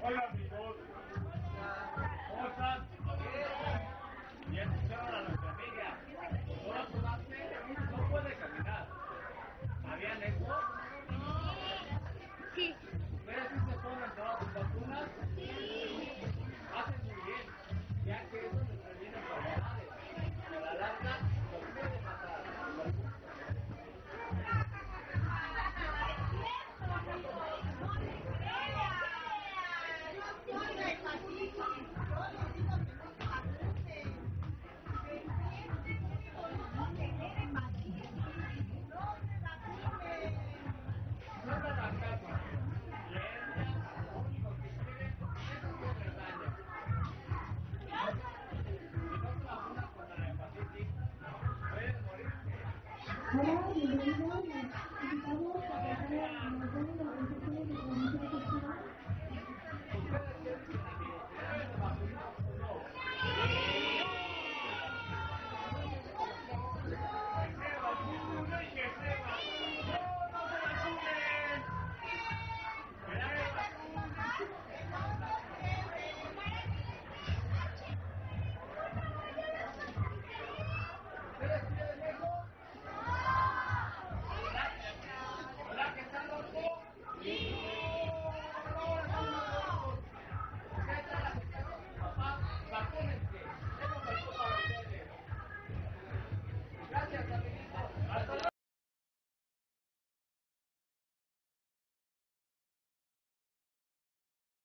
Hola amigos, ¿cómo están? Ya escucharon a nuestra amiga. Ahora probaste, no puede caminar. ¿Habían hecho? Sí. ¿Ustedes sí se ponen todas sus vacunas? Sí. Hacen muy bien, ya que eso les previene enfermedades. A la larga, los puede matar. No te hagas caso. Y ella, lo único que quiere es hacer daño. Si no te vacunas contra la hepatitis, puedes morirte.